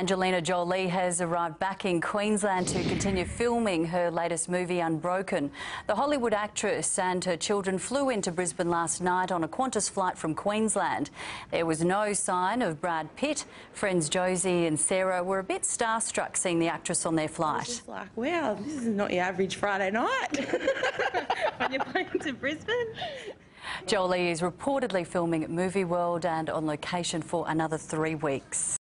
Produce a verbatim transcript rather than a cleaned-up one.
Angelina Jolie has arrived back in Queensland to continue filming her latest movie, Unbroken. The Hollywood actress and her children flew into Brisbane last night on a Qantas flight from Queensland. There was no sign of Brad Pitt. Friends Josie and Sarah were a bit starstruck seeing the actress on their flight. It's like, wow, this is not your average Friday night when you're going to Brisbane. Jolie is reportedly filming at Movie World and on location for another three weeks.